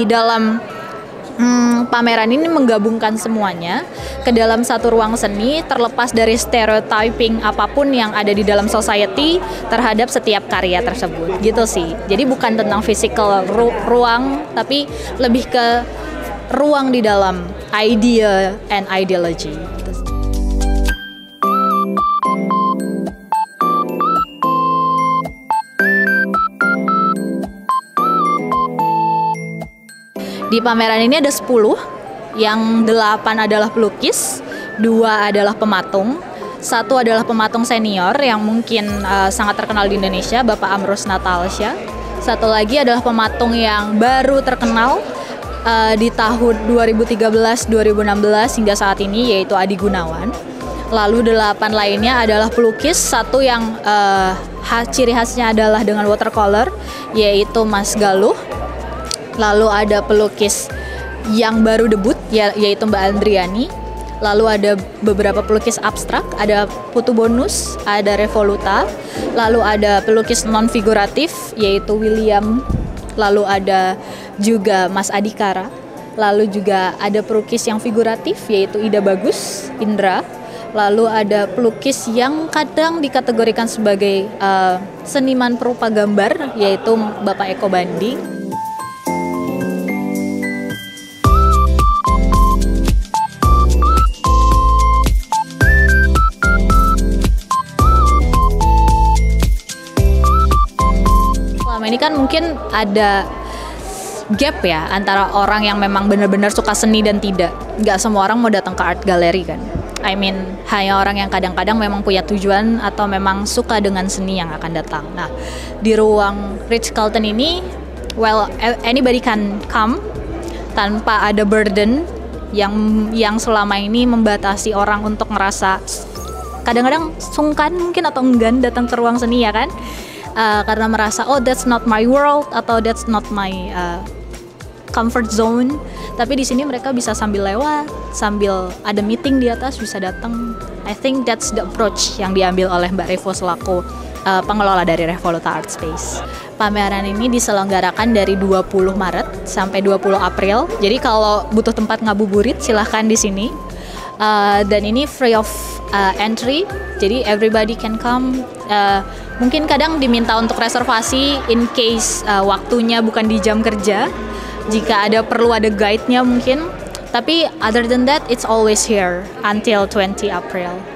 di dalam pameran ini menggabungkan semuanya ke dalam satu ruang seni, terlepas dari stereotyping apapun yang ada di dalam society terhadap setiap karya tersebut, gitu sih. Jadi bukan tentang physical ruang, tapi lebih ke ruang di dalam idea and ideology. Gitu. Di pameran ini ada 10, yang 8 adalah pelukis, 2 adalah pematung, 1 adalah pematung senior yang mungkin sangat terkenal di Indonesia, Bapak Amrus Natalsya. 1 lagi adalah pematung yang baru terkenal di tahun 2013-2016 hingga saat ini, yaitu Adi Gunawan. Lalu 8 lainnya adalah pelukis, 1 yang ciri khasnya adalah dengan watercolor, yaitu Mas Galuh. Lalu ada pelukis yang baru debut, yaitu Mbak Andriani. Lalu ada beberapa pelukis abstrak, ada Putu Bonus, ada Revoluta. Lalu ada pelukis non-figuratif, yaitu William. Lalu ada juga Mas Adikara. Lalu juga ada pelukis yang figuratif, yaitu Ida Bagus, Indra. Lalu ada pelukis yang kadang dikategorikan sebagai seniman perupa gambar, yaitu Bapak Eko Bandi. Ini kan mungkin ada gap ya antara orang yang memang benar-benar suka seni dan tidak. Nggak semua orang mau datang ke art gallery kan. I mean, hanya orang yang kadang-kadang memang punya tujuan atau memang suka dengan seni yang akan datang. Nah, di ruang Ritz-Carlton ini, well, anybody can come tanpa ada burden yang selama ini membatasi orang untuk ngerasa kadang-kadang sungkan mungkin atau enggan datang ke ruang seni ya kan. Karena merasa that's not my world atau that's not my comfort zone. Tapi di sini mereka bisa sambil lewat, sambil ada meeting di atas bisa datang. I think that's the approach yang diambil oleh Mbak Revo selaku pengelola dari Revoluta Art Space. Pameran ini diselenggarakan dari 20 Maret sampai 20 April. Jadi kalau butuh tempat ngabuburit silahkan di sini. Dan ini free of entry, jadi everybody can come. Mungkin kadang diminta untuk reservasi in case waktunya bukan di jam kerja, jika perlu ada guide-nya mungkin. Tapi other than that, it's always here until 20 April.